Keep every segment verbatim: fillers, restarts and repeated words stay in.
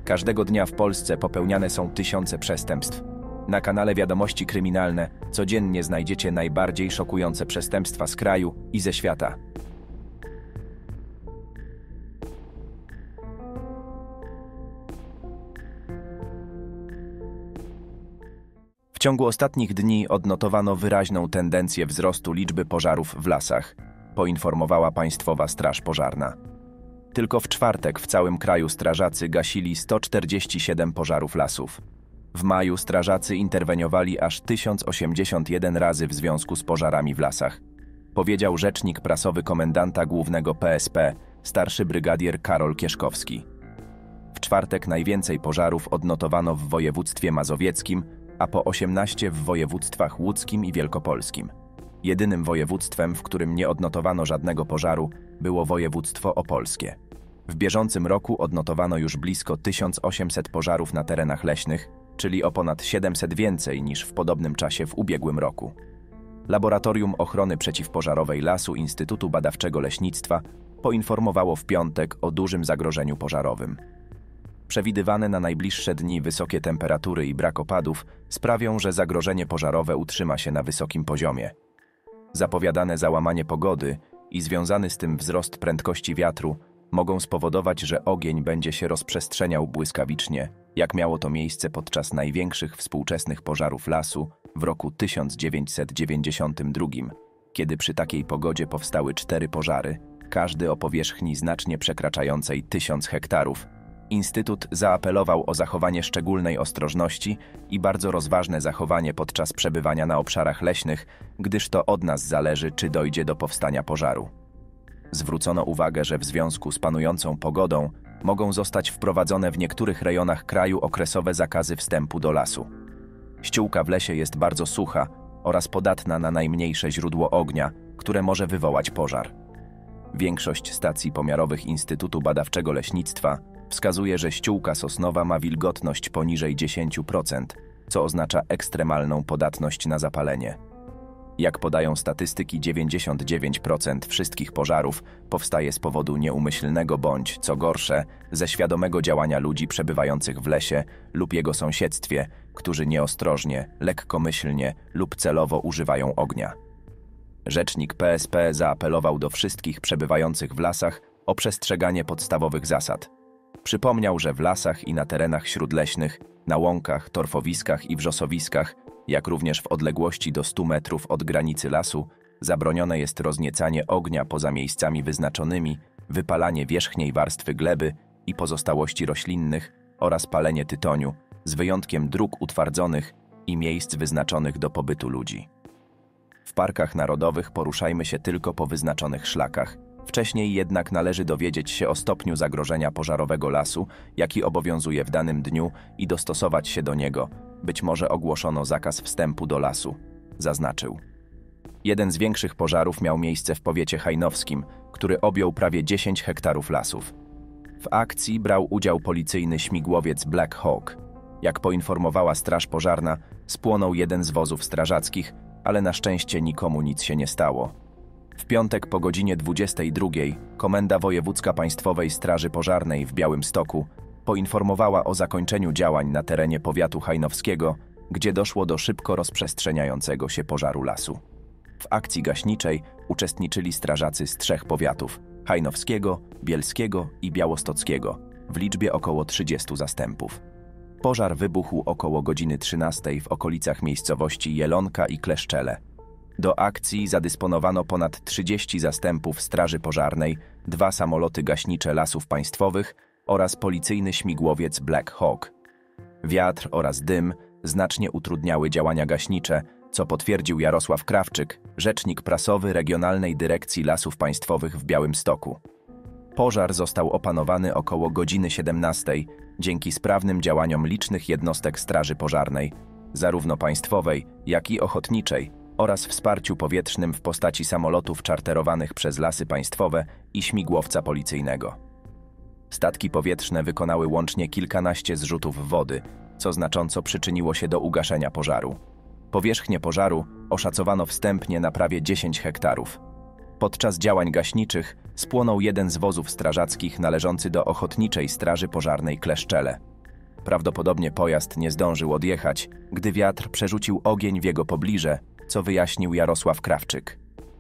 Każdego dnia w Polsce popełniane są tysiące przestępstw. Na kanale Wiadomości Kryminalne codziennie znajdziecie najbardziej szokujące przestępstwa z kraju i ze świata. W ciągu ostatnich dni odnotowano wyraźną tendencję wzrostu liczby pożarów w lasach, poinformowała Państwowa Straż Pożarna. Tylko w czwartek w całym kraju strażacy gasili sto czterdzieści siedem pożarów lasów. W maju strażacy interweniowali aż tysiąc osiemdziesiąt jeden razy w związku z pożarami w lasach, powiedział rzecznik prasowy komendanta głównego P S P, starszy brygadier Karol Kieszkowski. W czwartek najwięcej pożarów odnotowano w województwie mazowieckim, a po osiemnaście w województwach łódzkim i wielkopolskim. Jedynym województwem, w którym nie odnotowano żadnego pożaru, było województwo opolskie. W bieżącym roku odnotowano już blisko tysiąc osiemset pożarów na terenach leśnych, czyli o ponad siedemset więcej niż w podobnym czasie w ubiegłym roku. Laboratorium Ochrony Przeciwpożarowej Lasu Instytutu Badawczego Leśnictwa poinformowało w piątek o dużym zagrożeniu pożarowym. Przewidywane na najbliższe dni wysokie temperatury i brak opadów sprawią, że zagrożenie pożarowe utrzyma się na wysokim poziomie. Zapowiadane załamanie pogody i związany z tym wzrost prędkości wiatru mogą spowodować, że ogień będzie się rozprzestrzeniał błyskawicznie, jak miało to miejsce podczas największych współczesnych pożarów lasu w roku tysiąc dziewięćset dziewięćdziesiątym drugim, kiedy przy takiej pogodzie powstały cztery pożary, każdy o powierzchni znacznie przekraczającej tysiąc hektarów. Instytut zaapelował o zachowanie szczególnej ostrożności i bardzo rozważne zachowanie podczas przebywania na obszarach leśnych, gdyż to od nas zależy, czy dojdzie do powstania pożaru. Zwrócono uwagę, że w związku z panującą pogodą mogą zostać wprowadzone w niektórych rejonach kraju okresowe zakazy wstępu do lasu. Ściółka w lesie jest bardzo sucha oraz podatna na najmniejsze źródło ognia, które może wywołać pożar. Większość stacji pomiarowych Instytutu Badawczego Leśnictwa wskazuje, że ściółka sosnowa ma wilgotność poniżej dziesięć procent, co oznacza ekstremalną podatność na zapalenie. Jak podają statystyki, dziewięćdziesiąt dziewięć procent wszystkich pożarów powstaje z powodu nieumyślnego bądź, co gorsze, ze świadomego działania ludzi przebywających w lesie lub jego sąsiedztwie, którzy nieostrożnie, lekkomyślnie lub celowo używają ognia. Rzecznik P S P zaapelował do wszystkich przebywających w lasach o przestrzeganie podstawowych zasad. Przypomniał, że w lasach i na terenach śródleśnych, na łąkach, torfowiskach i wrzosowiskach, jak również w odległości do stu metrów od granicy lasu, zabronione jest rozniecanie ognia poza miejscami wyznaczonymi, wypalanie wierzchniej warstwy gleby i pozostałości roślinnych oraz palenie tytoniu, z wyjątkiem dróg utwardzonych i miejsc wyznaczonych do pobytu ludzi. W parkach narodowych poruszajmy się tylko po wyznaczonych szlakach. Wcześniej jednak należy dowiedzieć się o stopniu zagrożenia pożarowego lasu, jaki obowiązuje w danym dniu i dostosować się do niego. Być może ogłoszono zakaz wstępu do lasu, zaznaczył. Jeden z większych pożarów miał miejsce w powiecie hajnowskim, który objął prawie dziesięć hektarów lasów. W akcji brał udział policyjny śmigłowiec Black Hawk. Jak poinformowała Straż Pożarna, spłonął jeden z wozów strażackich, ale na szczęście nikomu nic się nie stało. W piątek po godzinie dwudziestej drugiej Komenda Wojewódzka Państwowej Straży Pożarnej w Białymstoku poinformowała o zakończeniu działań na terenie powiatu hajnowskiego, gdzie doszło do szybko rozprzestrzeniającego się pożaru lasu. W akcji gaśniczej uczestniczyli strażacy z trzech powiatów – hajnowskiego, bielskiego i białostockiego, w liczbie około trzydziestu zastępów. Pożar wybuchł około godziny trzynastej w okolicach miejscowości Jelonka i Kleszczele. Do akcji zadysponowano ponad trzydzieści zastępów straży pożarnej, dwa samoloty gaśnicze Lasów Państwowych oraz policyjny śmigłowiec Black Hawk. Wiatr oraz dym znacznie utrudniały działania gaśnicze, co potwierdził Jarosław Krawczyk, rzecznik prasowy Regionalnej Dyrekcji Lasów Państwowych w Białymstoku. Pożar został opanowany około godziny siedemnastej dzięki sprawnym działaniom licznych jednostek straży pożarnej, zarówno państwowej, jak i ochotniczej, oraz wsparciu powietrznym w postaci samolotów czarterowanych przez Lasy Państwowe i śmigłowca policyjnego. Statki powietrzne wykonały łącznie kilkanaście zrzutów wody, co znacząco przyczyniło się do ugaszenia pożaru. Powierzchnię pożaru oszacowano wstępnie na prawie dziesięć hektarów. Podczas działań gaśniczych spłonął jeden z wozów strażackich należący do Ochotniczej Straży Pożarnej Kleszczele. Prawdopodobnie pojazd nie zdążył odjechać, gdy wiatr przerzucił ogień w jego pobliże, co wyjaśnił Jarosław Krawczyk.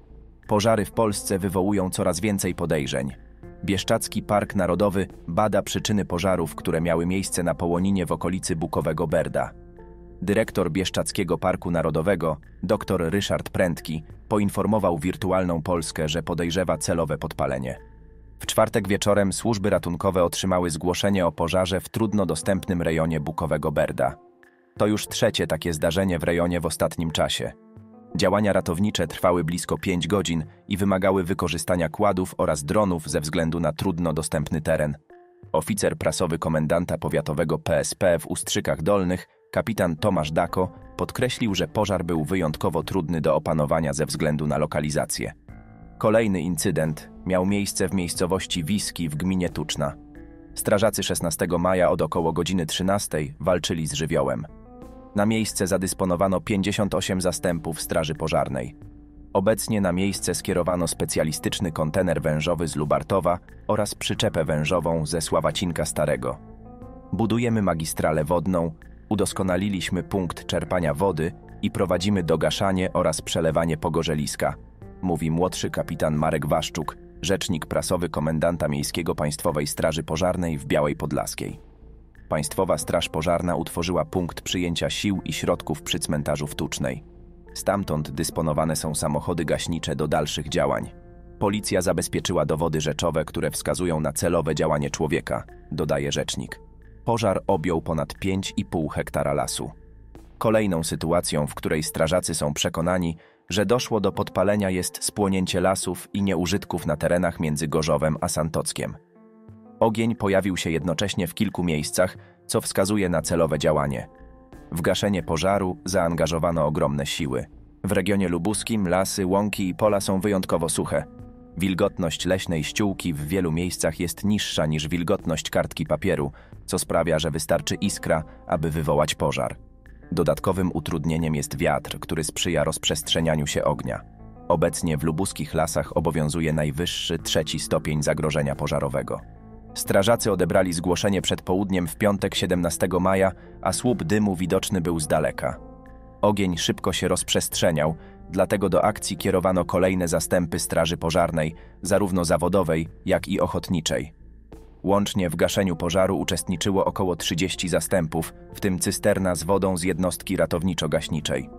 Pożary w Polsce wywołują coraz więcej podejrzeń. Bieszczadzki Park Narodowy bada przyczyny pożarów, które miały miejsce na Połoninie w okolicy Bukowego Berda. Dyrektor Bieszczadzkiego Parku Narodowego, dr Ryszard Prędki, poinformował Wirtualną Polskę, że podejrzewa celowe podpalenie. W czwartek wieczorem służby ratunkowe otrzymały zgłoszenie o pożarze w trudno dostępnym rejonie Bukowego Berda. To już trzecie takie zdarzenie w rejonie w ostatnim czasie. Działania ratownicze trwały blisko pięć godzin i wymagały wykorzystania kładów oraz dronów ze względu na trudno dostępny teren. Oficer prasowy komendanta powiatowego P S P w Ustrzykach Dolnych, kapitan Tomasz Dako, podkreślił, że pożar był wyjątkowo trudny do opanowania ze względu na lokalizację. Kolejny incydent miał miejsce w miejscowości Wiski w gminie Tuczna. Strażacy szesnastego maja od około godziny trzynastej walczyli z żywiołem. Na miejsce zadysponowano pięćdziesiąt osiem zastępów straży pożarnej. Obecnie na miejsce skierowano specjalistyczny kontener wężowy z Lubartowa oraz przyczepę wężową ze Sławacinka Starego. Budujemy magistralę wodną, udoskonaliliśmy punkt czerpania wody i prowadzimy dogaszanie oraz przelewanie pogorzeliska, mówi młodszy kapitan Marek Waszczuk, rzecznik prasowy komendanta miejskiego Państwowej Straży Pożarnej w Białej Podlaskiej. Państwowa Straż Pożarna utworzyła punkt przyjęcia sił i środków przy cmentarzu w Tucznej. Stamtąd dysponowane są samochody gaśnicze do dalszych działań. Policja zabezpieczyła dowody rzeczowe, które wskazują na celowe działanie człowieka, dodaje rzecznik. Pożar objął ponad pięć i pół hektara lasu. Kolejną sytuacją, w której strażacy są przekonani, że doszło do podpalenia, jest spłonięcie lasów i nieużytków na terenach między Gorzowem a Santockiem. Ogień pojawił się jednocześnie w kilku miejscach, co wskazuje na celowe działanie. W gaszenie pożaru zaangażowano ogromne siły. W regionie lubuskim lasy, łąki i pola są wyjątkowo suche. Wilgotność leśnej ściółki w wielu miejscach jest niższa niż wilgotność kartki papieru, co sprawia, że wystarczy iskra, aby wywołać pożar. Dodatkowym utrudnieniem jest wiatr, który sprzyja rozprzestrzenianiu się ognia. Obecnie w lubuskich lasach obowiązuje najwyższy trzeci stopień zagrożenia pożarowego. Strażacy odebrali zgłoszenie przed południem w piątek siedemnastego maja, a słup dymu widoczny był z daleka. Ogień szybko się rozprzestrzeniał, dlatego do akcji kierowano kolejne zastępy straży pożarnej, zarówno zawodowej, jak i ochotniczej. Łącznie w gaszeniu pożaru uczestniczyło około trzydziestu zastępów, w tym cysterna z wodą z jednostki ratowniczo-gaśniczej.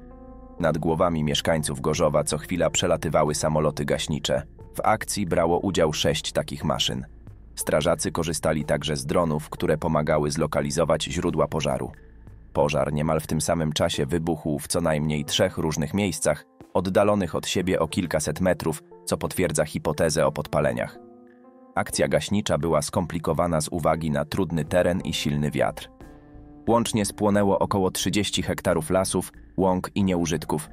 Nad głowami mieszkańców Gorzowa co chwila przelatywały samoloty gaśnicze. W akcji brało udział sześć takich maszyn. Strażacy korzystali także z dronów, które pomagały zlokalizować źródła pożaru. Pożar niemal w tym samym czasie wybuchł w co najmniej trzech różnych miejscach, oddalonych od siebie o kilkaset metrów, co potwierdza hipotezę o podpaleniach. Akcja gaśnicza była skomplikowana z uwagi na trudny teren i silny wiatr. Łącznie spłonęło około trzydziestu hektarów lasów, łąk i nieużytków.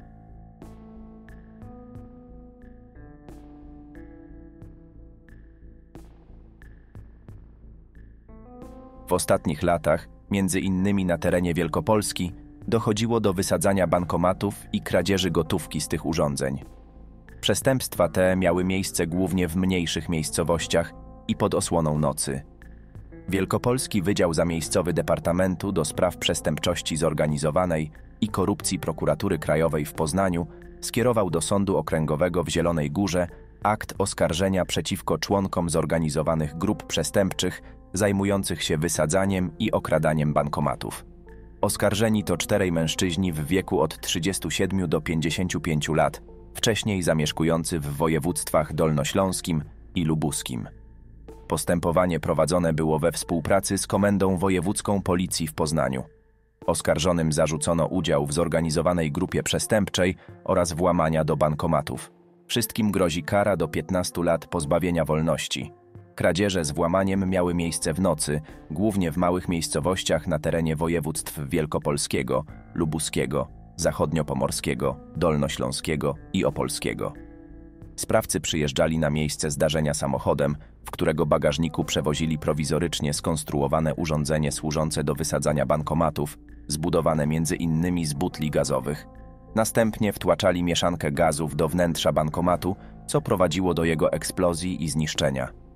W ostatnich latach, między innymi na terenie Wielkopolski, dochodziło do wysadzania bankomatów i kradzieży gotówki z tych urządzeń. Przestępstwa te miały miejsce głównie w mniejszych miejscowościach i pod osłoną nocy. Wielkopolski Wydział Zamiejscowy Departamentu do Spraw Przestępczości Zorganizowanej i Korupcji Prokuratury Krajowej w Poznaniu skierował do Sądu Okręgowego w Zielonej Górze akt oskarżenia przeciwko członkom zorganizowanych grup przestępczych zajmujących się wysadzaniem i okradaniem bankomatów. Oskarżeni to czterej mężczyźni w wieku od trzydziestu siedmiu do pięćdziesięciu pięciu lat, wcześniej zamieszkujący w województwach dolnośląskim i lubuskim. Postępowanie prowadzone było we współpracy z Komendą Wojewódzką Policji w Poznaniu. Oskarżonym zarzucono udział w zorganizowanej grupie przestępczej oraz włamania do bankomatów. Wszystkim grozi kara do piętnastu lat pozbawienia wolności. Kradzieże z włamaniem miały miejsce w nocy, głównie w małych miejscowościach na terenie województw wielkopolskiego, lubuskiego, zachodniopomorskiego, dolnośląskiego i opolskiego. Sprawcy przyjeżdżali na miejsce zdarzenia samochodem, w którego bagażniku przewozili prowizorycznie skonstruowane urządzenie służące do wysadzania bankomatów, zbudowane między innymi z butli gazowych. Następnie wtłaczali mieszankę gazów do wnętrza bankomatu, co prowadziło do jego eksplozji i zniszczenia.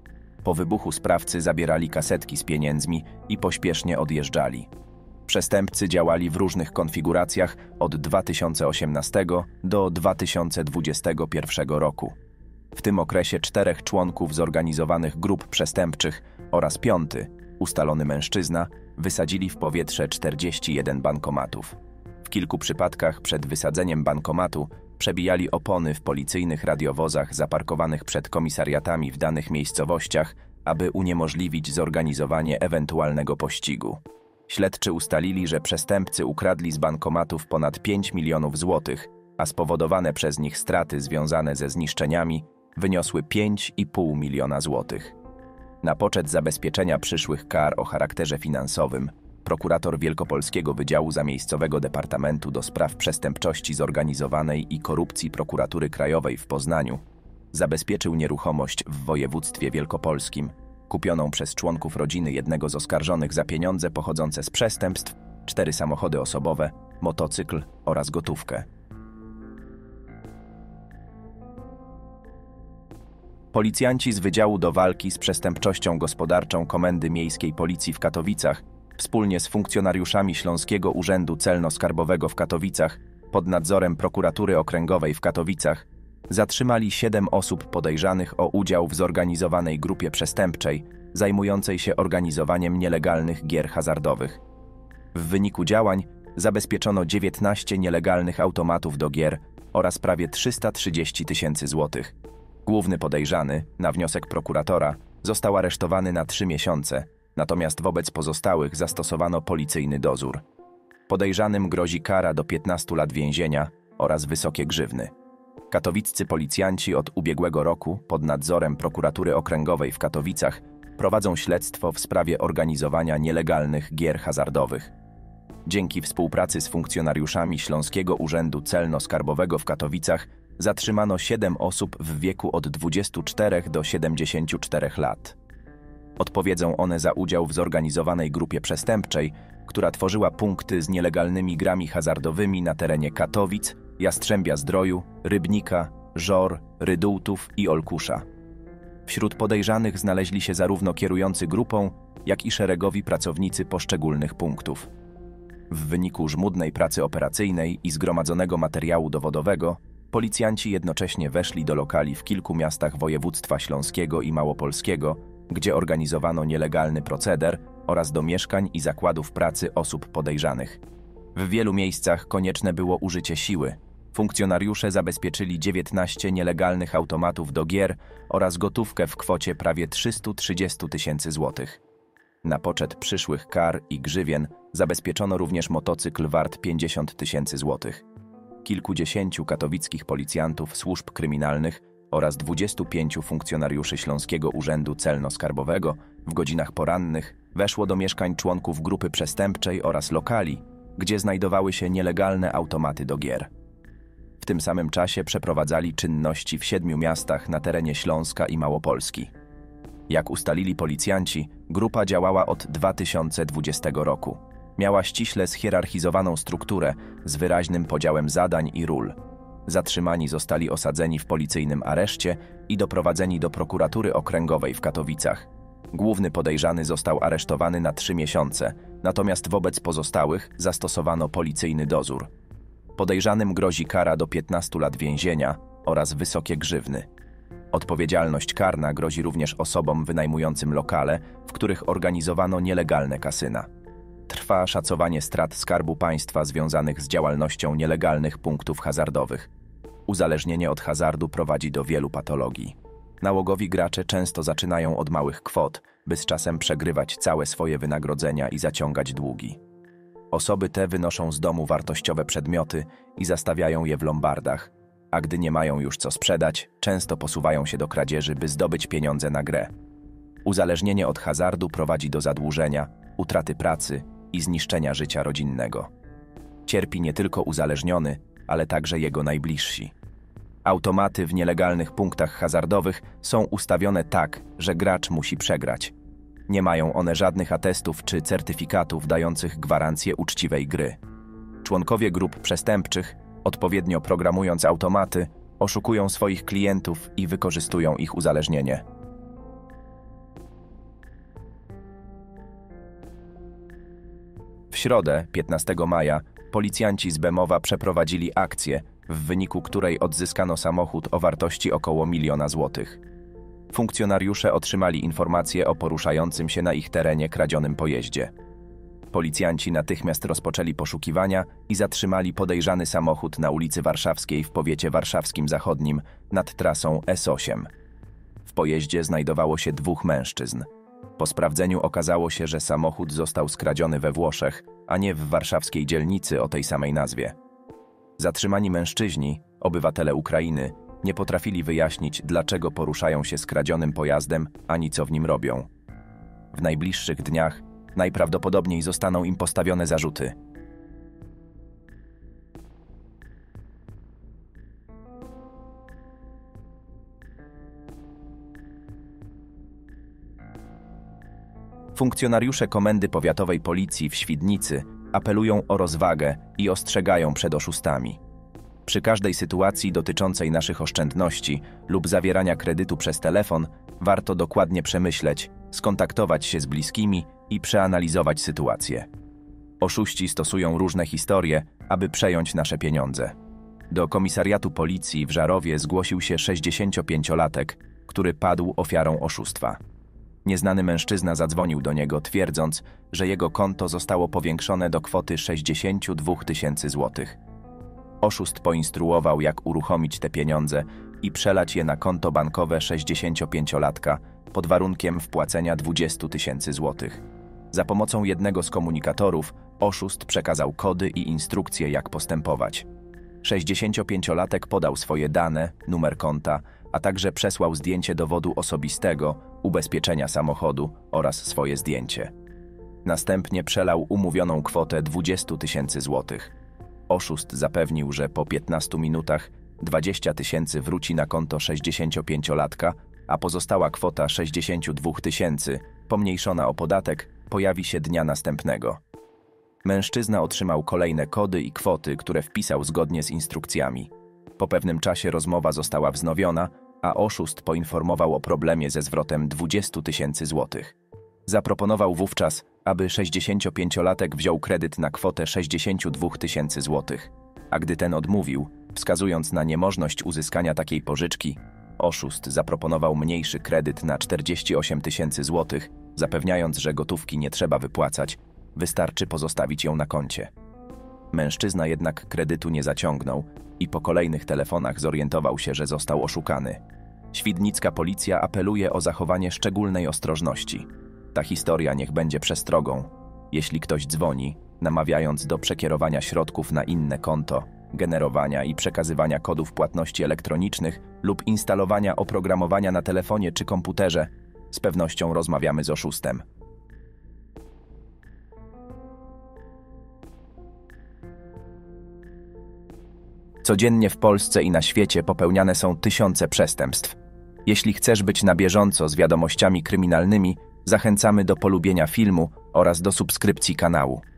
Po wybuchu sprawcy zabierali kasetki z pieniędzmi i pośpiesznie odjeżdżali. Przestępcy działali w różnych konfiguracjach od dwa tysiące osiemnastego do dwa tysiące dwudziestego pierwszego roku. W tym okresie czterech członków zorganizowanych grup przestępczych oraz piąty, ustalony mężczyzna, wysadzili w powietrze czterdzieści jeden bankomatów. W kilku przypadkach przed wysadzeniem bankomatu przebijali opony w policyjnych radiowozach zaparkowanych przed komisariatami w danych miejscowościach, aby uniemożliwić zorganizowanie ewentualnego pościgu. Śledczy ustalili, że przestępcy ukradli z bankomatów ponad pięć milionów złotych, a spowodowane przez nich straty związane ze zniszczeniami wyniosły pięć i pół miliona złotych. Na poczet zabezpieczenia przyszłych kar o charakterze finansowym prokurator Wielkopolskiego Wydziału Zamiejscowego Departamentu do Spraw Przestępczości Zorganizowanej i Korupcji Prokuratury Krajowej w Poznaniu zabezpieczył nieruchomość w województwie wielkopolskim, kupioną przez członków rodziny jednego z oskarżonych za pieniądze pochodzące z przestępstw, cztery samochody osobowe, motocykl oraz gotówkę. Policjanci z Wydziału do Walki z Przestępczością Gospodarczą Komendy Miejskiej Policji w Katowicach wspólnie z funkcjonariuszami Śląskiego Urzędu Celno-Skarbowego w Katowicach pod nadzorem Prokuratury Okręgowej w Katowicach zatrzymali siedem osób podejrzanych o udział w zorganizowanej grupie przestępczej zajmującej się organizowaniem nielegalnych gier hazardowych. W wyniku działań zabezpieczono dziewiętnaście nielegalnych automatów do gier oraz prawie trzysta trzydzieści tysięcy złotych. Główny podejrzany, na wniosek prokuratora, został aresztowany na trzy miesiące, natomiast wobec pozostałych zastosowano policyjny dozór. Podejrzanym grozi kara do piętnastu lat więzienia oraz wysokie grzywny. Katowiccy policjanci od ubiegłego roku pod nadzorem Prokuratury Okręgowej w Katowicach prowadzą śledztwo w sprawie organizowania nielegalnych gier hazardowych. Dzięki współpracy z funkcjonariuszami Śląskiego Urzędu Celno-Skarbowego w Katowicach zatrzymano siedem osób w wieku od dwudziestu czterech do siedemdziesięciu czterech lat. Odpowiedzą one za udział w zorganizowanej grupie przestępczej, która tworzyła punkty z nielegalnymi grami hazardowymi na terenie Katowic, Jastrzębia-Zdroju, Rybnika, Żor, Rydultów i Olkusza. Wśród podejrzanych znaleźli się zarówno kierujący grupą, jak i szeregowi pracownicy poszczególnych punktów. W wyniku żmudnej pracy operacyjnej i zgromadzonego materiału dowodowego policjanci jednocześnie weszli do lokali w kilku miastach województwa śląskiego i małopolskiego, gdzie organizowano nielegalny proceder, oraz do mieszkań i zakładów pracy osób podejrzanych. W wielu miejscach konieczne było użycie siły. Funkcjonariusze zabezpieczyli dziewiętnaście nielegalnych automatów do gier oraz gotówkę w kwocie prawie trzystu trzydziestu tysięcy złotych. Na poczet przyszłych kar i grzywien zabezpieczono również motocykl wart pięćdziesiąt tysięcy złotych. Kilkudziesięciu katowickich policjantów służb kryminalnych oraz dwudziestu pięciu funkcjonariuszy Śląskiego Urzędu Celno-Skarbowego w godzinach porannych weszło do mieszkań członków grupy przestępczej oraz lokali, gdzie znajdowały się nielegalne automaty do gier. W tym samym czasie przeprowadzali czynności w siedmiu miastach na terenie Śląska i Małopolski. Jak ustalili policjanci, grupa działała od dwa tysiące dwudziestego roku. Miała ściśle schierarchizowaną strukturę z wyraźnym podziałem zadań i ról. Zatrzymani zostali osadzeni w policyjnym areszcie i doprowadzeni do prokuratury okręgowej w Katowicach. Główny podejrzany został aresztowany na trzy miesiące, natomiast wobec pozostałych zastosowano policyjny dozór. Podejrzanym grozi kara do piętnastu lat więzienia oraz wysokie grzywny. Odpowiedzialność karna grozi również osobom wynajmującym lokale, w których organizowano nielegalne kasyna. Trwa szacowanie strat Skarbu Państwa związanych z działalnością nielegalnych punktów hazardowych. Uzależnienie od hazardu prowadzi do wielu patologii. Nałogowi gracze często zaczynają od małych kwot, by z czasem przegrywać całe swoje wynagrodzenia i zaciągać długi. Osoby te wynoszą z domu wartościowe przedmioty i zastawiają je w lombardach, a gdy nie mają już co sprzedać, często posuwają się do kradzieży, by zdobyć pieniądze na grę. Uzależnienie od hazardu prowadzi do zadłużenia, utraty pracy i zniszczenia życia rodzinnego. Cierpi nie tylko uzależniony, ale także jego najbliżsi. Automaty w nielegalnych punktach hazardowych są ustawione tak, że gracz musi przegrać. Nie mają one żadnych atestów czy certyfikatów dających gwarancję uczciwej gry. Członkowie grup przestępczych, odpowiednio programując automaty, oszukują swoich klientów i wykorzystują ich uzależnienie. środę, piętnastego maja, policjanci z Bemowa przeprowadzili akcję, w wyniku której odzyskano samochód o wartości około miliona złotych. Funkcjonariusze otrzymali informację o poruszającym się na ich terenie kradzionym pojeździe. Policjanci natychmiast rozpoczęli poszukiwania i zatrzymali podejrzany samochód na ulicy Warszawskiej w powiecie warszawskim zachodnim nad trasą S osiem. W pojeździe znajdowało się dwóch mężczyzn. Po sprawdzeniu okazało się, że samochód został skradziony we Włoszech, a nie w warszawskiej dzielnicy o tej samej nazwie. Zatrzymani mężczyźni, obywatele Ukrainy, nie potrafili wyjaśnić, dlaczego poruszają się skradzionym pojazdem, ani co w nim robią. W najbliższych dniach najprawdopodobniej zostaną im postawione zarzuty. Funkcjonariusze Komendy Powiatowej Policji w Świdnicy apelują o rozwagę i ostrzegają przed oszustami. Przy każdej sytuacji dotyczącej naszych oszczędności lub zawierania kredytu przez telefon warto dokładnie przemyśleć, skontaktować się z bliskimi i przeanalizować sytuację. Oszuści stosują różne historie, aby przejąć nasze pieniądze. Do komisariatu policji w Żarowie zgłosił się sześćdziesięciopięciolatek, który padł ofiarą oszustwa. Nieznany mężczyzna zadzwonił do niego, twierdząc, że jego konto zostało powiększone do kwoty sześćdziesiąt dwa tysiące złotych. Oszust poinstruował, jak uruchomić te pieniądze i przelać je na konto bankowe sześćdziesięciopięciolatka pod warunkiem wpłacenia dwadzieścia tysięcy złotych. Za pomocą jednego z komunikatorów oszust przekazał kody i instrukcje, jak postępować. sześćdziesięciopięciolatek podał swoje dane, numer konta, a także przesłał zdjęcie dowodu osobistego, ubezpieczenia samochodu oraz swoje zdjęcie. Następnie przelał umówioną kwotę dwadzieścia tysięcy złotych. Oszust zapewnił, że po piętnastu minutach dwadzieścia tysięcy wróci na konto sześćdziesięciopięciolatka, a pozostała kwota sześćdziesiąt dwa tysięcy, pomniejszona o podatek, pojawi się dnia następnego. Mężczyzna otrzymał kolejne kody i kwoty, które wpisał zgodnie z instrukcjami. Po pewnym czasie rozmowa została wznowiona, a oszust poinformował o problemie ze zwrotem dwudziestu tysięcy złotych. Zaproponował wówczas, aby sześćdziesięciopięciolatek wziął kredyt na kwotę sześćdziesiąt dwa tysięcy złotych, a gdy ten odmówił, wskazując na niemożność uzyskania takiej pożyczki, oszust zaproponował mniejszy kredyt na czterdzieści osiem tysięcy złotych, zapewniając, że gotówki nie trzeba wypłacać, wystarczy pozostawić ją na koncie. Mężczyzna jednak kredytu nie zaciągnął i po kolejnych telefonach zorientował się, że został oszukany. Świdnicka policja apeluje o zachowanie szczególnej ostrożności. Ta historia niech będzie przestrogą. Jeśli ktoś dzwoni, namawiając do przekierowania środków na inne konto, generowania i przekazywania kodów płatności elektronicznych lub instalowania oprogramowania na telefonie czy komputerze, z pewnością rozmawiamy z oszustem. Codziennie w Polsce i na świecie popełniane są tysiące przestępstw. Jeśli chcesz być na bieżąco z wiadomościami kryminalnymi, zachęcamy do polubienia filmu oraz do subskrypcji kanału.